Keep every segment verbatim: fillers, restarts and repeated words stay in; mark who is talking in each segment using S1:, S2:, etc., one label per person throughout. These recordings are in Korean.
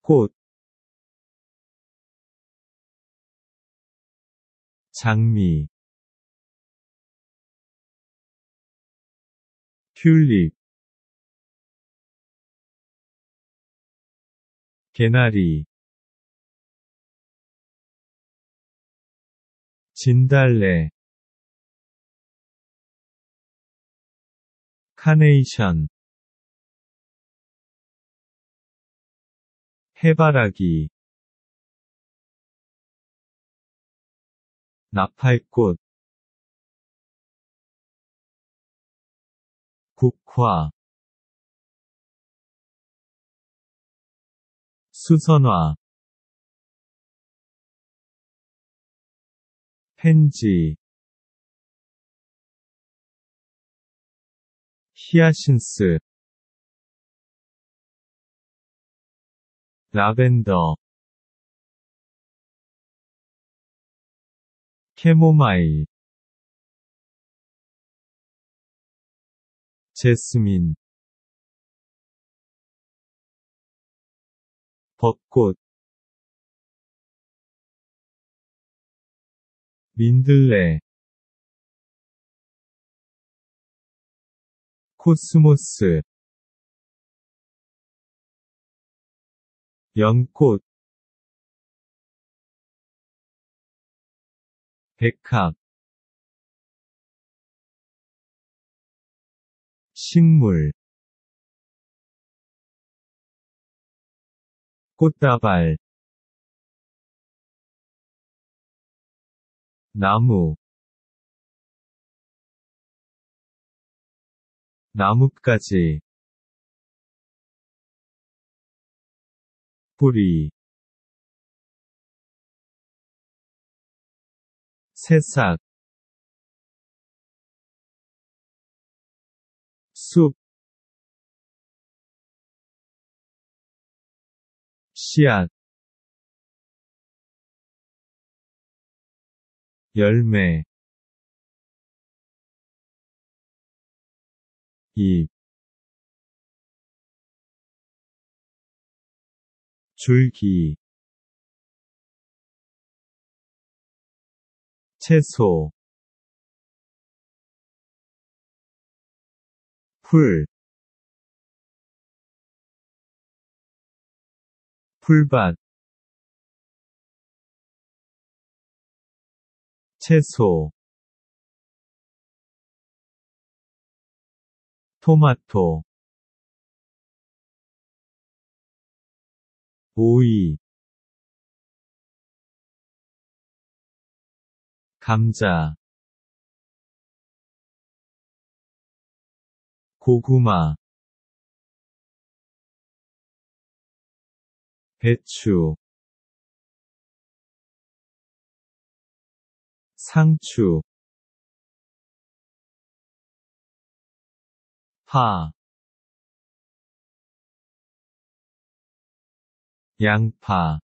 S1: 꽃, 장미, 튤립, 개나리, 진달래, 카네이션, 해바라기, 나팔꽃, 국화, 수선화, 펜지, 히아신스, 라벤더, 캐모마일, 제스민, 벚꽃, 민들레, 코스모스, 연꽃, 백합, 식물, 꽃다발, 나무, 나뭇가지, 뿌리, 새싹, 숲, 씨앗, 열매, 잎, 줄기, 채소, 풀, 풀밭, 채소, 토마토, 오이, 감자, 고구마, 배추, 상추, 파, 양파,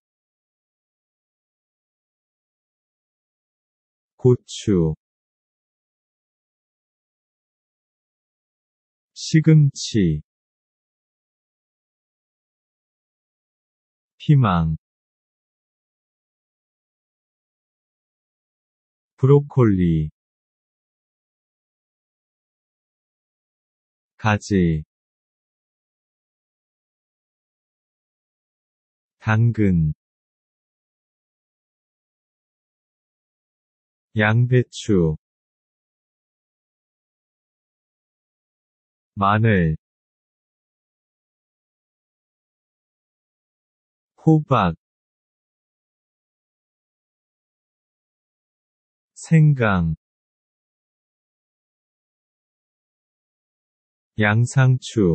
S1: 고추, 시금치, 피망, 브로콜리, 가지, 당근, 양배추, 마늘, 호박, 생강, 양상추,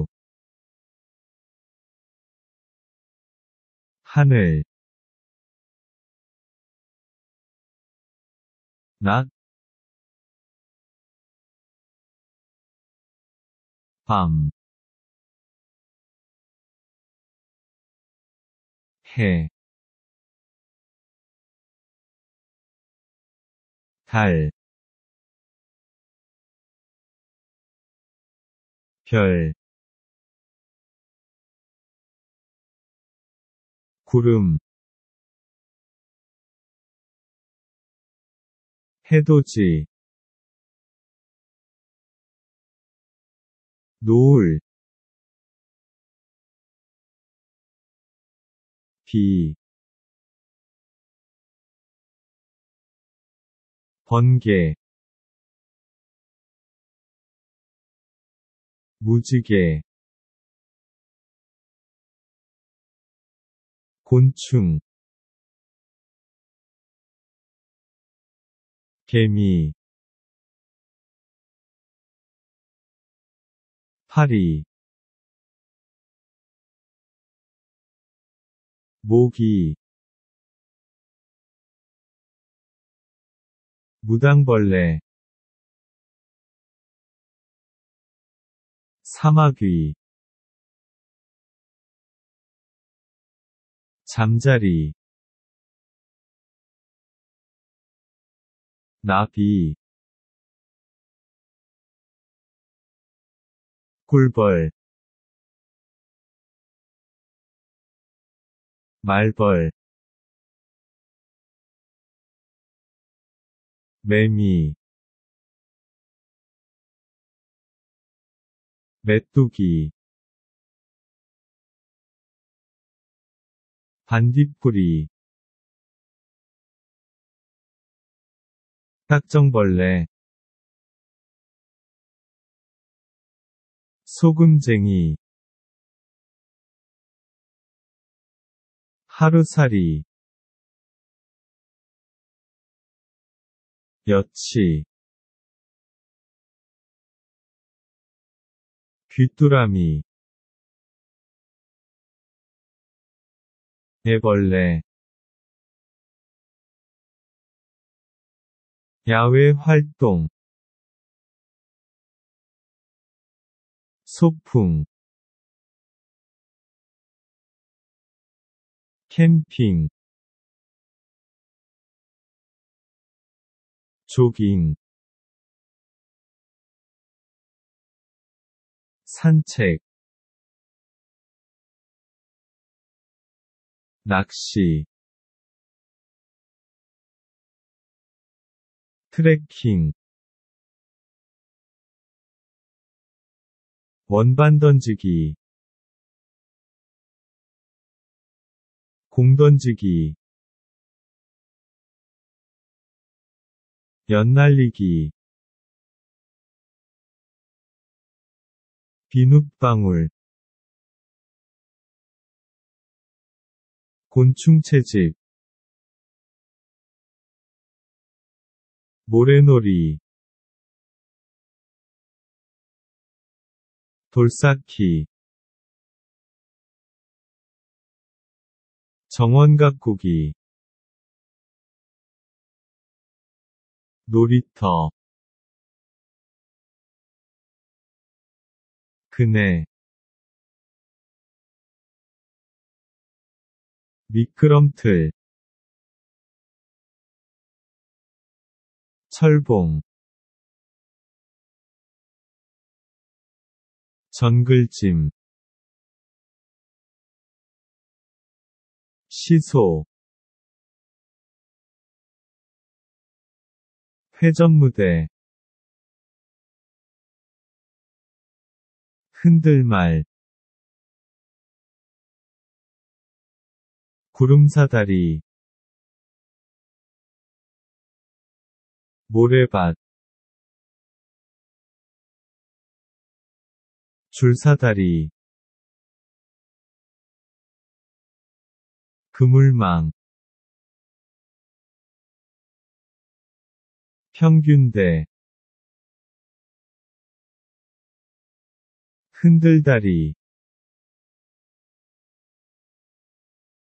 S1: 하늘, 낮, 밤, 해, 달, 별, 구름 해돋이 노을 비 번개 무지개 곤충 개미 파리 모기 무당벌레 사마귀 잠자리 나비 꿀벌 말벌 매미 메뚜기 반딧불이 딱정벌레 소금쟁이 하루살이 여치 귀뚜라미 애벌레 야외 활동 소풍 캠핑 조깅 산책 낚시 트레킹 원반 던지기 공 던지기 연날리기 비눗방울 곤충채집 모래놀이 돌쌓기 정원가꾸기 놀이터 그네 미끄럼틀 철봉 정글짐 시소 회전무대 흔들말 구름사다리 모래밭 줄사다리 그물망 평균대 흔들다리